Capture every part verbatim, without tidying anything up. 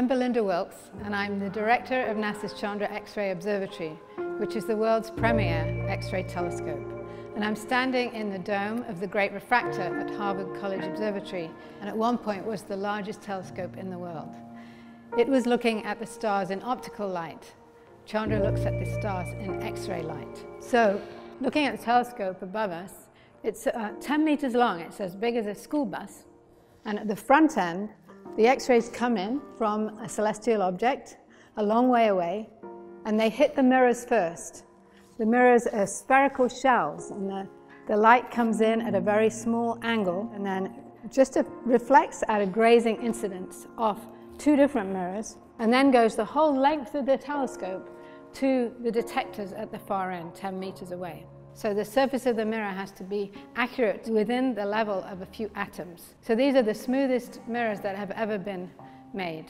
Belinda Wilkes, and I'm the director of NASA's Chandra X-Ray Observatory, which is the world's premier X-ray telescope. And I'm standing in the dome of the Great Refractor at Harvard College Observatory, and at one point was the largest telescope in the world. It was looking at the stars in optical light. Chandra looks at the stars in X-ray light. So, looking at the telescope above us, it's uh, ten meters long. It's as big as a school bus. And at the front end, the X-rays come in from a celestial object a long way away, and they hit the mirrors first. The mirrors are spherical shells, and the, the light comes in at a very small angle, and then just a, reflects at a grazing incidence off two different mirrors, and then goes the whole length of the telescope to the detectors at the far end, ten meters away. So the surface of the mirror has to be accurate within the level of a few atoms. So these are the smoothest mirrors that have ever been made.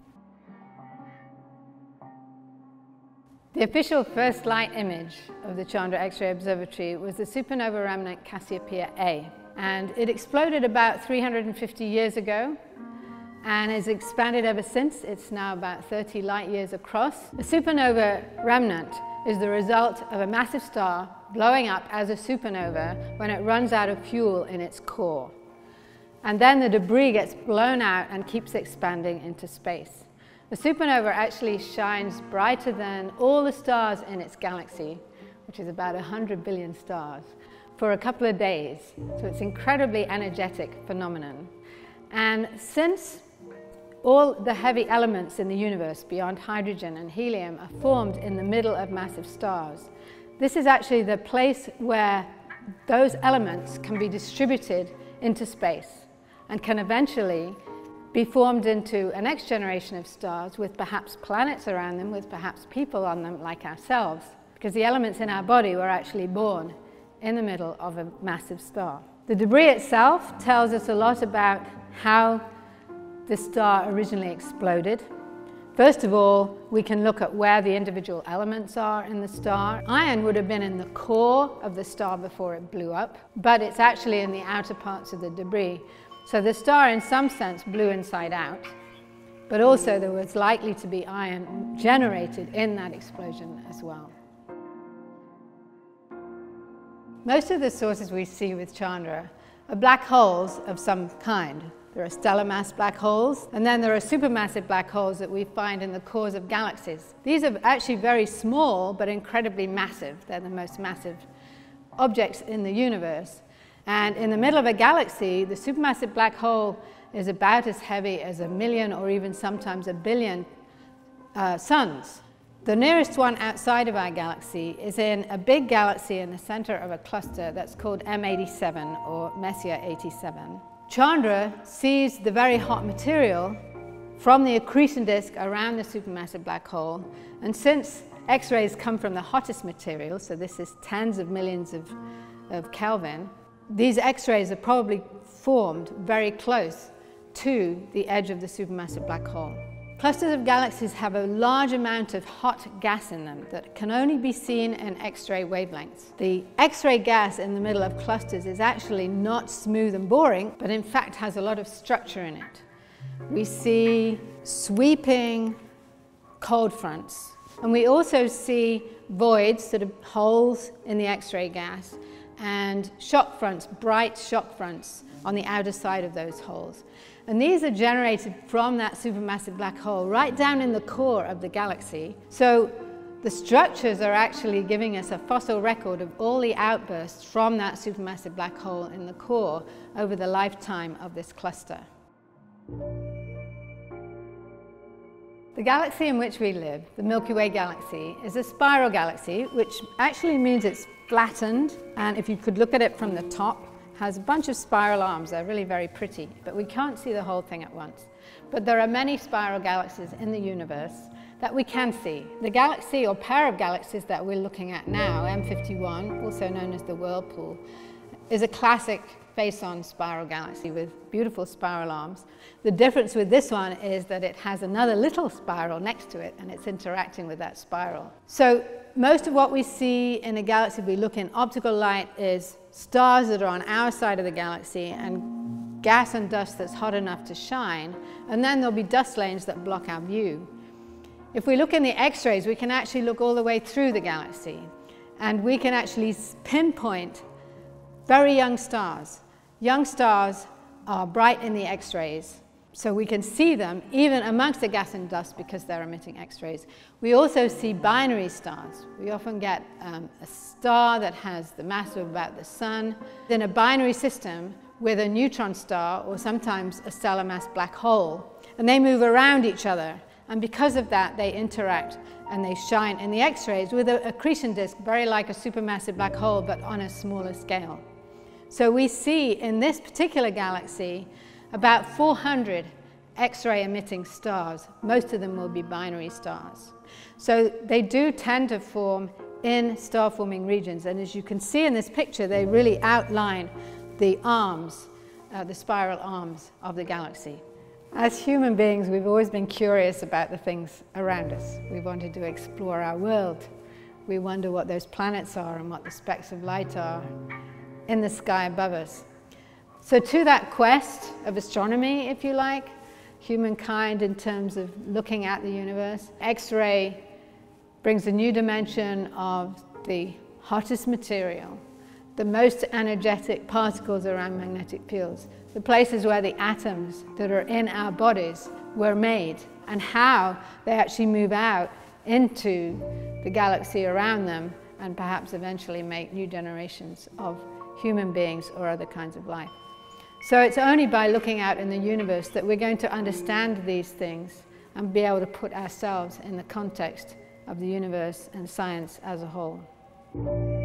The official first light image of the Chandra X-Ray Observatory was the supernova remnant Cassiopeia A. And it exploded about three hundred fifty years ago and has expanded ever since. It's now about thirty light years across. The supernova remnant is the result of a massive star blowing up as a supernova when it runs out of fuel in its core. And then the debris gets blown out and keeps expanding into space. The supernova actually shines brighter than all the stars in its galaxy, which is about one hundred billion stars, for a couple of days. So it's an incredibly energetic phenomenon. And since all the heavy elements in the universe beyond hydrogen and helium are formed in the middle of massive stars, this is actually the place where those elements can be distributed into space and can eventually be formed into a next generation of stars with perhaps planets around them, with perhaps people on them like ourselves, because the elements in our body were actually born in the middle of a massive star. The debris itself tells us a lot about how the star originally exploded. First of all, we can look at where the individual elements are in the star. Iron would have been in the core of the star before it blew up, but it's actually in the outer parts of the debris. So the star, in some sense, blew inside out, but also there was likely to be iron generated in that explosion as well. Most of the sources we see with Chandra are black holes of some kind. There are stellar mass black holes, and then there are supermassive black holes that we find in the cores of galaxies. These are actually very small, but incredibly massive. They're the most massive objects in the universe. And in the middle of a galaxy, the supermassive black hole is about as heavy as a million or even sometimes a billion uh, suns. The nearest one outside of our galaxy is in a big galaxy in the center of a cluster that's called M eighty-seven or Messier eighty-seven. Chandra sees the very hot material from the accretion disk around the supermassive black hole, and since X-rays come from the hottest material, so this is tens of millions of, of Kelvin, these X-rays are probably formed very close to the edge of the supermassive black hole. Clusters of galaxies have a large amount of hot gas in them that can only be seen in X-ray wavelengths. The X-ray gas in the middle of clusters is actually not smooth and boring, but in fact has a lot of structure in it. We see sweeping cold fronts, and we also see voids, sort of holes in the X-ray gas, and shock fronts, bright shock fronts on the outer side of those holes. And these are generated from that supermassive black hole right down in the core of the galaxy. So the structures are actually giving us a fossil record of all the outbursts from that supermassive black hole in the core over the lifetime of this cluster. The galaxy in which we live, the Milky Way galaxy, is a spiral galaxy, which actually means it's flattened, and if you could look at it from the top, has a bunch of spiral arms. They're really very pretty, but we can't see the whole thing at once. But there are many spiral galaxies in the universe that we can see. The galaxy or pair of galaxies that we're looking at now, M fifty-one, also known as the Whirlpool, is a classic face-on spiral galaxy with beautiful spiral arms. The difference with this one is that it has another little spiral next to it, and it's interacting with that spiral. So most of what we see in a galaxy, we look in optical light, is stars that are on our side of the galaxy and gas and dust that's hot enough to shine, and then there'll be dust lanes that block our view. If we look in the X-rays, we can actually look all the way through the galaxy, and we can actually pinpoint very young stars. Young stars are bright in the X-rays, so we can see them even amongst the gas and dust because they're emitting X-rays. We also see binary stars. We often get um, a star that has the mass of about the sun in a binary system with a neutron star or sometimes a stellar mass black hole, and they move around each other, and because of that they interact and they shine in the X-rays with an accretion disk very like a supermassive black hole but on a smaller scale. So we see in this particular galaxy about four hundred X-ray emitting stars. Most of them will be binary stars. So they do tend to form in star-forming regions, and as you can see in this picture, they really outline the arms, uh, the spiral arms of the galaxy. As human beings, we've always been curious about the things around us. We wanted to explore our world. We wonder what those planets are and what the specks of light are in the sky above us. So to that quest of astronomy, if you like, humankind in terms of looking at the universe, X-ray brings a new dimension of the hottest material, the most energetic particles around magnetic fields, the places where the atoms that are in our bodies were made, and how they actually move out into the galaxy around them and perhaps eventually make new generations of human beings or other kinds of life. So it's only by looking out in the universe that we're going to understand these things and be able to put ourselves in the context of the universe and science as a whole.